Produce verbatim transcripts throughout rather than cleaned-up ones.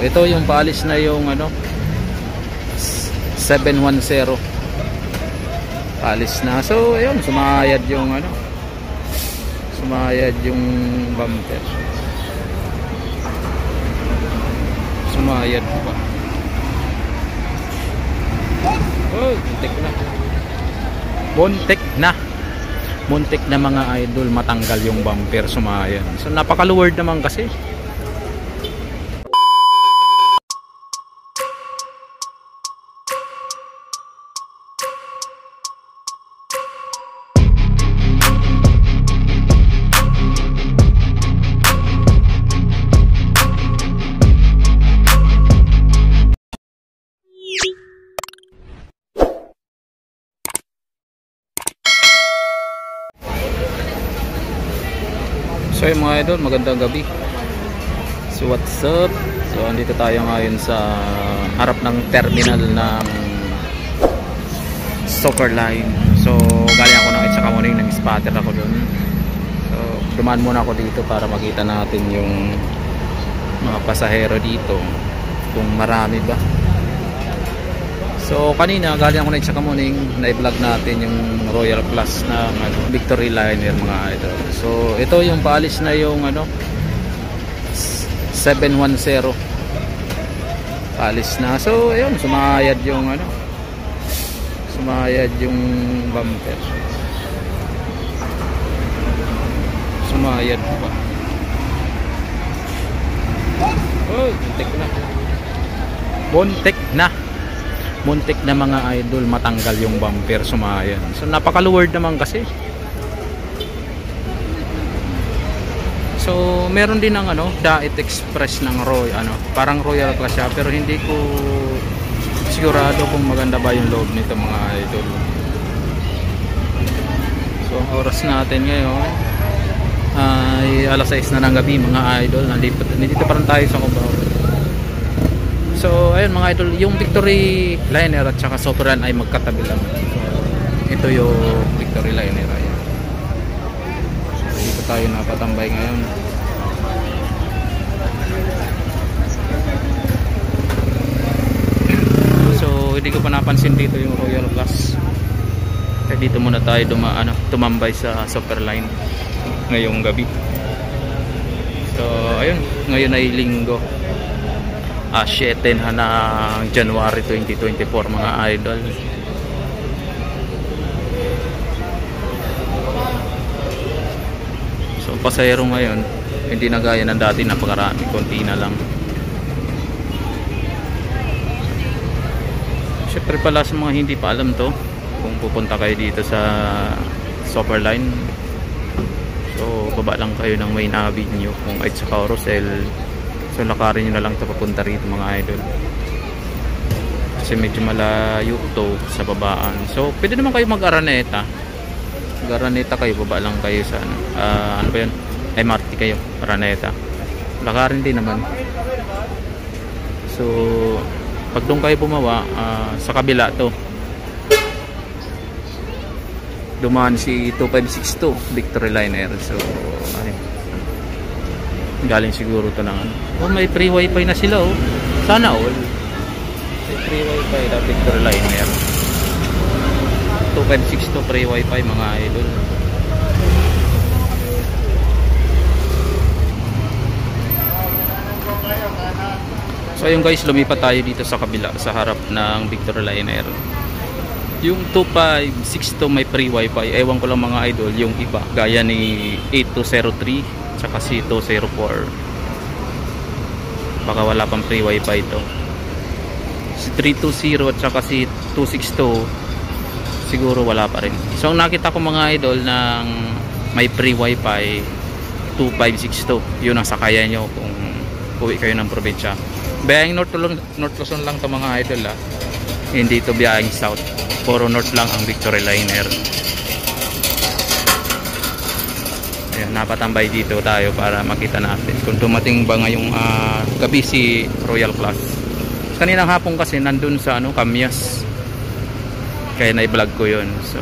ito yung paalis na yung ano seven one zero. Paalis na. So ayun, sumayad yung ano. Sumayad yung bumper. Sumayad pa. Oh, muntik na. Muntik na. Muntik na mga idol, matanggal yung bumper, sumayad. So napaka-luward naman kasi. So yung mga idol, magandang gabi. So what's up? So andito tayo ngayon sa harap ng terminal ng Soccer Line. So galing ako ng Itsaka morning, ng spotter ako dun. So dumaan muna ako dito para makita natin yung mga pasahero dito, kung marami ba. So kanina galing ako ng Itsaka morning, na-vlog natin yung Royal Class na ano, Victory Liner mga idol. So ito yung paalis na yung ano seven one zero. Paalis na. So ayun, sumayad yung ano sumayad yung bumper. Sumayad pa. Oh, muntik na. Muntik na. Muntik na mga idol, matanggal yung bumper, sumayan. So napaka-luward naman kasi. So meron din ng ano, Dait Express ng Roy, ano, parang Royal Class siya, pero hindi ko sigurado kung maganda ba yung loob nito mga idol. So ang oras natin ngayon ay alas sais na ng gabi mga idol. Nandito, nandito pa rin tayo sa Cubao. So ayun mga idol, yung Victory Liner at saka Sovereign ay magkatabi lang. So ito yung Victory Liner. Ayan. So dito tayo napatambay ngayon. So hindi ko pa napansin dito yung Royal Class. Kaya dito muna tayo duma, ano, tumambay sa Sovereign ngayong gabi. So ayun, ngayon ay linggo. Ah, seven na ng January twenty twenty-four mga idol. So pasahero ngayon hindi na gaya ng dati, napakarami, konti na lang. Syempre pala sa mga hindi pa alam to, kung pupunta kayo dito sa Soccer Line, so baba lang kayo ng Main Avenue kung ay sa Carousel. So lakarin nyo na lang ito papunta rito mga idol, kasi medyo malayo to sa babaan. So pwede naman kayo mag-Araneta. Mag-Araneta kayo, baba lang kayo sa ano, uh, ano ba yun, M R T kayo, Araneta. Lakarin din naman. So pag doon kayo bumawa, uh, sa kabila to, dumaan si two five six two Victory Liner. So ay, galing siguro to ng ano. Oh, may free wifi na sila oh. Sana all. May free wifi na Victory Liner. two five six two free wifi mga idol. So ayun guys, lumipat tayo dito sa kabila, sa harap ng Victory Liner. Yung two five six two may free wifi. Ewan ko lang mga idol yung iba, gaya ni eight two zero three tsaka si two zero four, baka wala pang free wifi ito. Si three two zero at saka si two six two siguro wala pa rin. So ang nakita ko mga idol ng may free wifi, two five six two, yun ang sakayan nyo kung uwi kayo ng probinsya. Biyahing North, North Luzon lang to mga idol ah. Hindi to biyahing South, puro North lang ang Victory Liner. Ayan, napatambay dito tayo para makita natin kung dumating ba ngayong uh, gabi si Royal Class. Kaninang hapon kasi nandun sa ano, Camyas, kaya na-vlog ko yun. So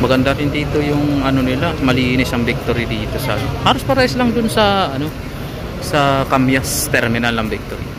Maganda rin dito yung ano nila, malinis ang Victory dito sa. Halos parehas lang dun sa ano sa Camyas Terminal ng Victory.